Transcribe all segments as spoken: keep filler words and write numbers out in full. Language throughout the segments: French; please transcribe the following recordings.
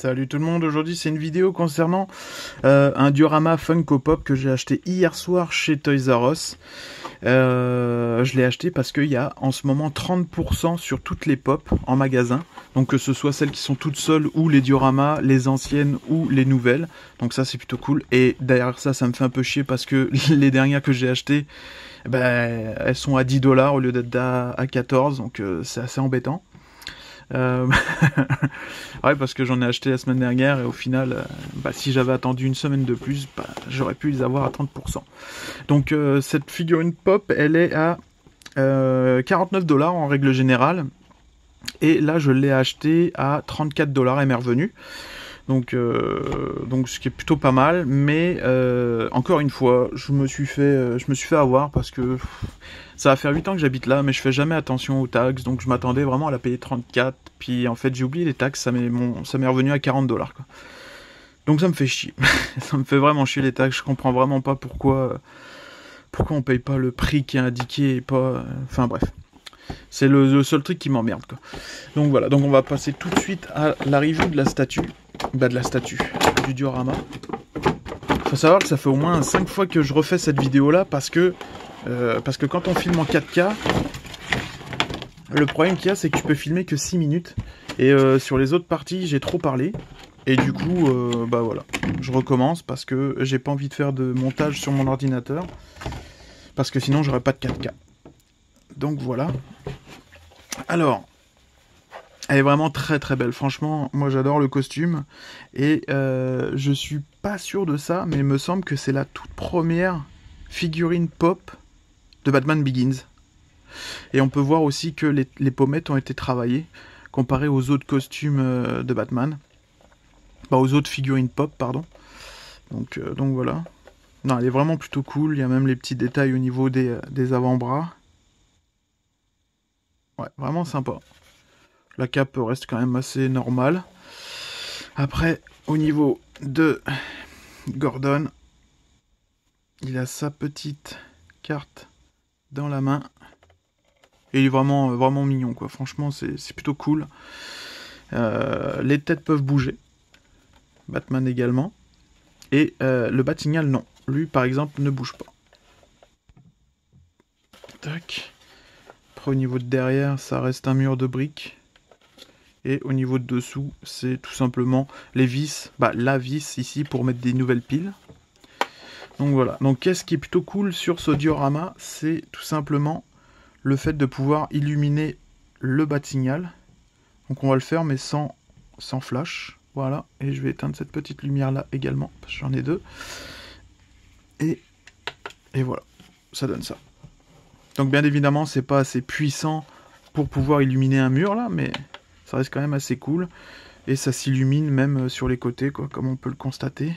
Salut tout le monde, aujourd'hui c'est une vidéo concernant euh, un diorama Funko Pop que j'ai acheté hier soir chez Toys R Us. Euh, je l'ai acheté parce qu'il y a en ce moment trente pour cent sur toutes les pop en magasin. Donc que ce soit celles qui sont toutes seules ou les dioramas, les anciennes ou les nouvelles. Donc ça c'est plutôt cool. Et derrière ça, ça me fait un peu chier parce que les dernières que j'ai achetées, ben, elles sont à dix dollars au lieu d'être à quatorze. Donc euh, c'est assez embêtant. Euh... ouais, parce que j'en ai acheté la semaine dernière et au final, euh, bah, si j'avais attendu une semaine de plus, bah, j'aurais pu les avoir à trente pour cent. Donc euh, cette figurine pop, elle est à euh, quarante-neuf dollars en règle générale. Et là, je l'ai acheté à trente-quatre dollars, elle m'est revenue. Donc, euh, donc ce qui est plutôt pas mal, mais euh, encore une fois, je me suis fait, euh, je me suis fait avoir parce que pff, ça va faire huit ans que j'habite là, mais je fais jamais attention aux taxes, donc je m'attendais vraiment à la payer trente-quatre, puis en fait j'ai oublié les taxes, ça m'est mon, ça m'est revenu à quarante dollars quoi. Donc ça me fait chier, ça me fait vraiment chier les taxes, je comprends vraiment pas pourquoi, pourquoi on paye pas le prix qui est indiqué et pas, enfin bref. C'est le, le seul truc qui m'emmerde quoi. Donc voilà, donc on va passer tout de suite à la review de la statue. Bah de la statue, du diorama. Faut savoir que ça fait au moins cinq fois que je refais cette vidéo là parce que euh, parce que quand on filme en quatre K, le problème qu'il y a c'est que tu peux filmer que six minutes et euh, sur les autres parties j'ai trop parlé et du coup euh, bah voilà, je recommence parce que j'ai pas envie de faire de montage sur mon ordinateur parce que sinon j'aurais pas de quatre K. Donc voilà. Alors, elle est vraiment très très belle. Franchement, moi j'adore le costume. Et euh, je suis pas sûr de ça, mais il me semble que c'est la toute première figurine pop de Batman Begins. Et on peut voir aussi que les, les pommettes ont été travaillées, comparé aux autres costumes euh, de Batman. Bah, aux autres figurines pop, pardon. Donc, euh, donc voilà. Non, elle est vraiment plutôt cool. Il y a même les petits détails au niveau des, des avant-bras. Ouais, vraiment sympa. La cape reste quand même assez normale. Après, au niveau de Gordon, il a sa petite carte dans la main. Et il est vraiment, vraiment mignon, quoi. Franchement, c'est plutôt cool. Euh, les têtes peuvent bouger. Batman également. Et euh, le Batignolles, non. Lui, par exemple, ne bouge pas. Tac. Après, au niveau de derrière, ça reste un mur de briques. Et au niveau de dessous, c'est tout simplement les vis, bah la vis ici pour mettre des nouvelles piles. Donc voilà. Donc qu'est-ce qui est plutôt cool sur ce diorama, c'est tout simplement le fait de pouvoir illuminer le Batignolles. Donc on va le faire mais sans, sans flash. Voilà. Et je vais éteindre cette petite lumière là également, parce que j'en ai deux. Et, et voilà. Ça donne ça. Donc bien évidemment, c'est pas assez puissant pour pouvoir illuminer un mur là, mais ça reste quand même assez cool. Et ça s'illumine même sur les côtés, quoi, comme on peut le constater.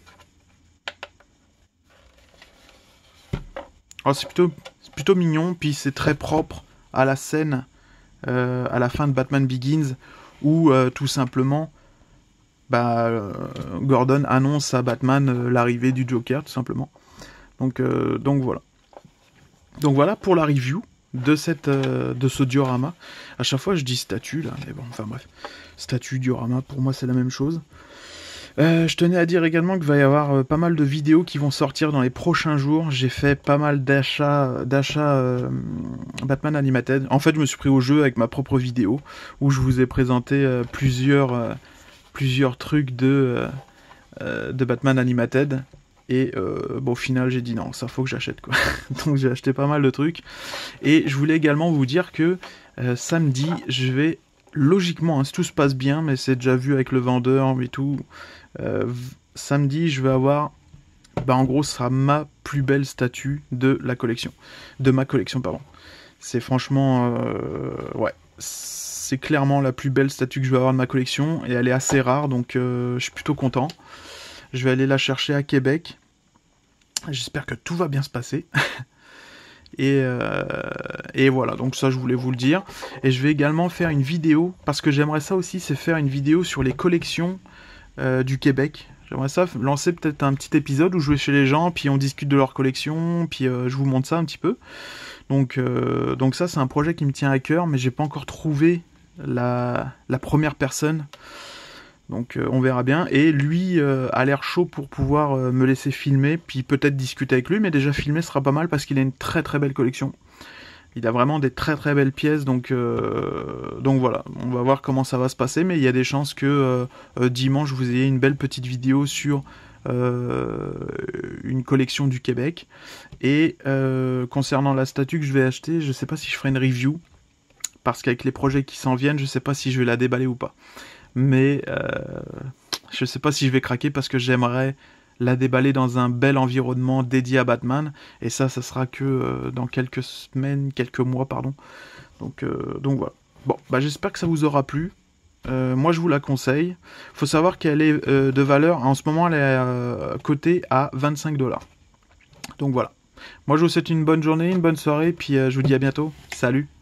Alors c'est plutôt, plutôt mignon, puis c'est très propre à la scène, euh, à la fin de Batman Begins, où euh, tout simplement, bah, euh, Gordon annonce à Batman euh, l'arrivée du Joker, tout simplement. Donc, euh, donc voilà. Donc voilà pour la review de, cette, euh, de ce diorama. À chaque fois je dis statue là, mais bon, enfin bref. Statue, diorama, pour moi c'est la même chose. Euh, je tenais à dire également qu'il va y avoir euh, pas mal de vidéos qui vont sortir dans les prochains jours. J'ai fait pas mal d'achats d'achat, euh, Batman Animated. En fait je me suis pris au jeu avec ma propre vidéo, où je vous ai présenté euh, plusieurs, euh, plusieurs trucs de, euh, euh, de Batman Animated. Et euh, bon, au final, j'ai dit non, ça faut que j'achète quoi. Donc j'ai acheté pas mal de trucs. Et je voulais également vous dire que euh, samedi, je vais logiquement, hein, si tout se passe bien, mais c'est déjà vu avec le vendeur et tout. Euh, samedi, je vais avoir, bah en gros, ce sera ma plus belle statue de la collection, de ma collection, pardon. C'est franchement, euh, ouais, c'est clairement la plus belle statue que je vais avoir de ma collection et elle est assez rare, donc euh, je suis plutôt content. Je vais aller la chercher à Québec. J'espère que tout va bien se passer. et, euh, et voilà, donc ça je voulais vous le dire. Et je vais également faire une vidéo, parce que j'aimerais ça aussi, c'est faire une vidéo sur les collections euh, du Québec. J'aimerais ça lancer peut-être un petit épisode où je vais chez les gens, puis on discute de leur collection, puis euh, je vous montre ça un petit peu. Donc, euh, donc ça c'est un projet qui me tient à cœur, mais j'ai pas encore trouvé la, la première personne. Donc euh, on verra bien. Et lui euh, a l'air chaud pour pouvoir euh, me laisser filmer, puis peut-être discuter avec lui, mais déjà filmer sera pas mal parce qu'il a une très très belle collection. Il a vraiment des très très belles pièces, donc, euh, donc voilà, on va voir comment ça va se passer, mais il y a des chances que euh, euh, dimanche vous ayez une belle petite vidéo sur euh, une collection du Québec. Et euh, concernant la statue que je vais acheter, je sais pas si je ferai une review, parce qu'avec les projets qui s'en viennent, je sais pas si je vais la déballer ou pas. Mais euh, je sais pas si je vais craquer parce que j'aimerais la déballer dans un bel environnement dédié à Batman, et ça, ça sera que euh, dans quelques semaines, quelques mois, pardon. Donc, euh, donc voilà. Bon, bah j'espère que ça vous aura plu. Euh, moi, je vous la conseille. Faut savoir qu'elle est euh, de valeur, en ce moment, elle est euh, cotée à vingt-cinq dollars. Donc voilà. Moi, je vous souhaite une bonne journée, une bonne soirée, puis euh, je vous dis à bientôt. Salut!